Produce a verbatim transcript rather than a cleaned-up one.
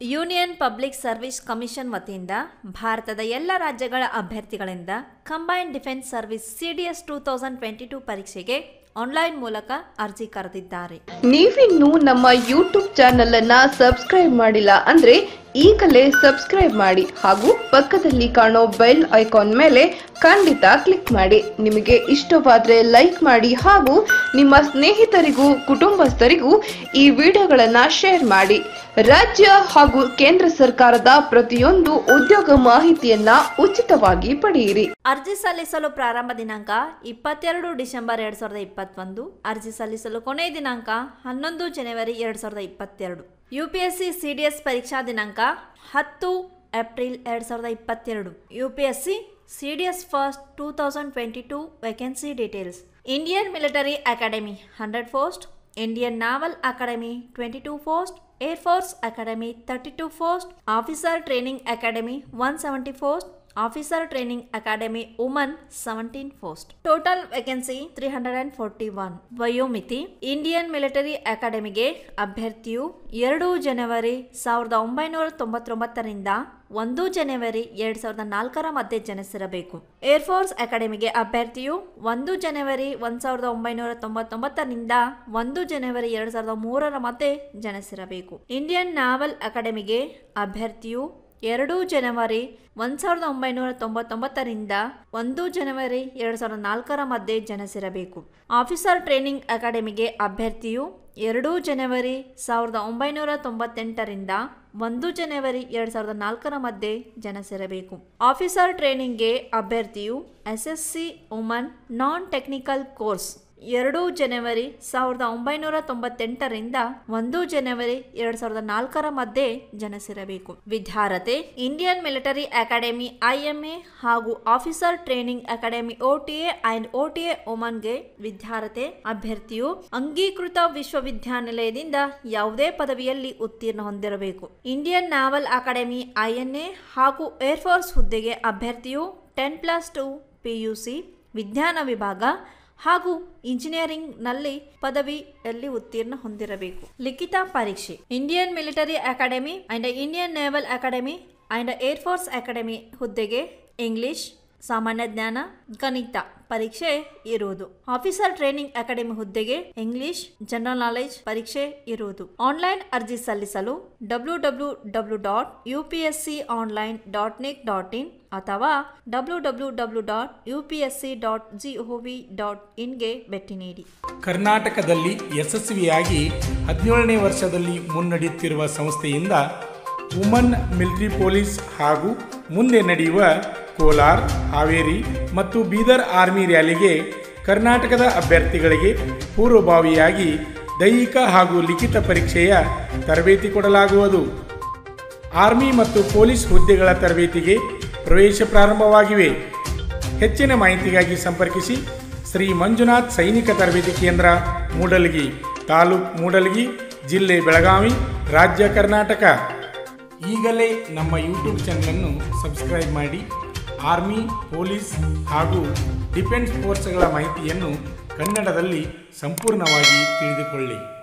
Union public service commission ವತಿಯಿಂದ ಭಾರತದ ಎಲ್ಲ ರಾಜ್ಯಗಳ ಅಭ್ಯರ್ಥಿಗಳಿಂದ combined defence service CDS two thousand twenty two ಪರೀಕ್ಷೆಗೆ ಆನ್ಲೈನ್ ಮೂಲಕ ಅರ್ಜಿ ಕರೆದಿದ್ದಾರೆ. ನೀವಿನ್ನೂ ನಮ್ಮ ಯೂಟ್ಯೂಬ್ ಚಾನೆಲ್ ಅನ್ನ ಸಬ್ಸ್ಕ್ರೈಬ್ ಮಾಡಿಲ್ಲ ಅಂದ್ರೆ ಈಗಲೇ ಸಬ್ಸ್ಕ್ರೈಬ್ ಮಾಡಿ ಹಾಗೂ ಪಕ್ಕದಲ್ಲಿ ಕಾಣೋ ಬೆಲ್ ಐಕಾನ್ ಮೇಲೆ ಖಂಡಿತ ಕ್ಲಿಕ್ ಮಾಡಿ. ನಿಮಗೆ ಇಷ್ಟವಾದ್ರೆ ಲೈಕ್ ಮಾಡಿ ಹಾಗೂ ನಿಮ್ಮ ಸ್ನೇಹಿತರಿಗೂ ಕುಟುಂಬಸ್ಥರಿಗೂ ಈ ವಿಡಿಯೋಗಳನ್ನ ಶೇರ್ ಮಾಡಿ. ರಾಜ್ಯ ಹಾಗೂ ಕೇಂದ್ರ ಸರ್ಕಾರದ ಪ್ರತಿಯೊಂದು ಉದ್ಯೋಗ ಮಾಹಿತಿಯನ್ನ ಉಚಿತವಾಗಿ ಪಡೆಯಿರಿ. ಅರ್ಜಿ ಸಲ್ಲಿಸಲು ಪ್ರಾರಂಭ ದಿನಾಂಕ ಇಪ್ಪತ್ತೆರಡು ಡಿಸೆಂಬರ್ ಎರಡ್ ಸಾವಿರದ ಇಪ್ಪತ್ತೊಂದು. ಅರ್ಜಿ ಸಲ್ಲಿಸಲು ಕೊನೆಯ ದಿನಾಂಕ ಹನ್ನೊಂದು ಜನವರಿ ಎರಡ್ ಸಾವಿರದ ಇಪ್ಪತ್ತೆರಡು. ಯುಪಿಎಸ್ಸಿ ಸಿಡಿಎಸ್ ಪರೀಕ್ಷಾ ದಿನಾಂಕ ಹತ್ತು ಏಪ್ರಿಲ್ ಎರಡ್ ಸಾವಿರದ ಇಪ್ಪತ್ತೆರಡು. UPSC CDS first two thousand twenty two vacancy details. Indian military academy hundred post, Indian naval academy twenty two post, air force academy thirty two post, officer training academy one seventy post, officer training academy woman seventeen post. Total vacancy three hundred forty one. ವಯೋಮಿತಿ Indian military ಅಕಾಡೆಮಿಗೆ ಅಭ್ಯರ್ಥಿಯು ಎರಡು ಜನವರಿ ಸಾವಿರದ ಒಂಬೈನೂರ ತೊಂಬತ್ತೊಂಬತ್ತರಿಂದ ಒಂದು ಜನವರಿ ಎರಡ್ ಸಾವಿರದ ನಾಲ್ಕರ ಮಧ್ಯೆ ಜನಿಸಿರಬೇಕು. ಏರ್ ಫೋರ್ಸ್ ಅಕಾಡೆಮಿಗೆ ಅಭ್ಯರ್ಥಿಯು ಒಂದು ಜನವರಿ ಒಂದ್ ಸಾವಿರದ ಒಂಬೈನೂರ ತೊಂಬತ್ತೊಂಬತ್ತರಿಂದ ಒಂದು ಜನವರಿ ಎರಡ್ ಸಾವಿರದ ಮೂರರ ಮಧ್ಯೆ ಜನಿಸಿರಬೇಕು. ಇಂಡಿಯನ್ ನಾವಲ್ ಅಕಾಡೆಮಿಗೆ ಅಭ್ಯರ್ಥಿಯು ಎರಡು ಜನವರಿ ಒಂದ್ ಸಾವಿರದ ಒಂಬೈನೂರ ತೊಂಬತ್ತೊಂಬತ್ತರಿಂದ ಒಂದು ಜನವರಿ ಎರಡ್ ಸಾವಿರದ ನಾಲ್ಕರ ಮಧ್ಯೆ ಜನಿಸಿರಬೇಕು. ಆಫೀಸರ್ ಟ್ರೈನಿಂಗ್ ಅಕಾಡೆಮಿಗೆ ಅಭ್ಯರ್ಥಿಯು ಎರಡು ಜನವರಿ ಸಾವಿರದ ಒಂಬೈನೂರ ತೊಂಬತ್ತೆಂಟರಿಂದ ಒಂದು ಜನವರಿ ಎರಡ್ ಸಾವಿರದ ನಾಲ್ಕರ ಮಧ್ಯೆ ಜನಿಸಿರಬೇಕು. ಆಫೀಸರ್ ಟ್ರೈನಿಂಗ್ಗೆ ಅಭ್ಯರ್ಥಿಯು S S C woman non technical course ಎರಡು ಜನವರಿ ಸಾವಿರದ ಒಂಬೈನೂರ ತೊಂಬತ್ತೆಂಟರಿಂದ ಒಂದು ಜನವರಿ ಎರಡ್ ಸಾವಿರದ ನಾಲ್ಕರ ಮಧ್ಯೆ ಜನಿಸಿರಬೇಕು. ವಿದ್ಯಾರ್ಹತೆ ಇಂಡಿಯನ್ ಮಿಲಿಟರಿ ಅಕಾಡೆಮಿ ಐಎಂಎ ಹಾಗೂ officer training academy OTA and OTA ವುಮನ್ಗೆ ವಿದ್ಯಾರ್ಹತೆ ಅಭ್ಯರ್ಥಿಯು ಅಂಗೀಕೃತ ವಿಶ್ವವಿದ್ಯಾನಿಲಯದಿಂದ ಯಾವುದೇ ಪದವಿಯಲ್ಲಿ ಉತ್ತೀರ್ಣ ಹೊಂದಿರಬೇಕು. ಇಂಡಿಯನ್ ನಾವಲ್ ಅಕಾಡೆಮಿ ಐಎನ್ಎ ಹಾಗೂ ಏರ್ ಫೋರ್ಸ್ ಹುದ್ದೆಗೆ ಅಭ್ಯರ್ಥಿಯು ಟೆನ್ ಪ್ಲಸ್ ಟು ಪಿಯುಸಿ ವಿಜ್ಞಾನ ವಿಭಾಗ ಹಾಗೂ ಇಂಜಿನಿಯರಿಂಗ್ ನಲ್ಲಿ ಪದವಿಯಲ್ಲಿ ಉತ್ತೀರ್ಣ ಹೊಂದಿರಬೇಕು. ಲಿಖಿತ ಪರೀಕ್ಷೆ Indian military academy and Indian naval academy and air force academy ಹುದ್ದೆಗೆ ಇಂಗ್ಲಿಷ್, ಸಾಮಾನ್ಯ ಜ್ಞಾನ, ಗಣಿತ ಪರೀಕ್ಷೆ ಇರುವುದು. ಆಫೀಸರ್ ಟ್ರೈನಿಂಗ್ ಅಕಾಡೆಮಿ ಹುದ್ದೆಗೆ ಇಂಗ್ಲಿಷ್, ಜನರಲ್ ನಾಲೆಜ್ ಪರೀಕ್ಷೆ ಇರುವುದು. ಆನ್ಲೈನ್ ಅರ್ಜಿ ಸಲ್ಲಿಸಲು W W W dot U P S C online dot nic dot in ಅಥವಾ W W W dot U P S C dot G O V dot ಇನ್ಗೆ ಭೇಟಿ ನೀಡಿ. ಕರ್ನಾಟಕದಲ್ಲಿ ಯಶಸ್ವಿಯಾಗಿ ಹದಿನೇಳನೇ ವರ್ಷದಲ್ಲಿ ಮುನ್ನಡೆಯುತ್ತಿರುವ ಸಂಸ್ಥೆಯಿಂದ ವುಮನ್ ಮಿಲಿಟರಿ ಪೊಲೀಸ್ ಹಾಗೂ ಮುಂದೆ ನಡೆಯುವ ಕೋಲಾರ, ಹಾವೇರಿ ಮತ್ತು ಬೀದರ್ ಆರ್ಮಿ ರ್ಯಾಲಿಗೆ ಕರ್ನಾಟಕದ ಅಭ್ಯರ್ಥಿಗಳಿಗೆ ಪೂರ್ವಭಾವಿಯಾಗಿ ದೈಹಿಕ ಹಾಗೂ ಲಿಖಿತ ಪರೀಕ್ಷೆಯ ತರಬೇತಿ ಕೊಡಲಾಗುವುದು. ಆರ್ಮಿ ಮತ್ತು ಪೊಲೀಸ್ ಹುದ್ದೆಗಳ ತರಬೇತಿಗೆ ಪ್ರವೇಶ ಪ್ರಾರಂಭವಾಗಿವೆ. ಹೆಚ್ಚಿನ ಮಾಹಿತಿಗಾಗಿ ಸಂಪರ್ಕಿಸಿ ಶ್ರೀ ಮಂಜುನಾಥ್ ಸೈನಿಕ ತರಬೇತಿ ಕೇಂದ್ರ, ಮೂಡಲಗಿ, ತಾಲೂಕು ಮೂಡಲಗಿ, ಜಿಲ್ಲೆ ಬೆಳಗಾವಿ, ರಾಜ್ಯ ಕರ್ನಾಟಕ. ಈಗಲೇ ನಮ್ಮ ಯೂಟ್ಯೂಬ್ ಚಾನಲನ್ನು ಸಬ್ಸ್ಕ್ರೈಬ್ ಮಾಡಿ. ಆರ್ಮಿ, ಪೊಲೀಸ್ ಹಾಗೂ ಡಿಫೆನ್ಸ್ ಫೋರ್ಸ್ಗಳ ಮಾಹಿತಿಯನ್ನು ಕನ್ನಡದಲ್ಲಿ ಸಂಪೂರ್ಣವಾಗಿ ತಿಳಿದುಕೊಳ್ಳಿ.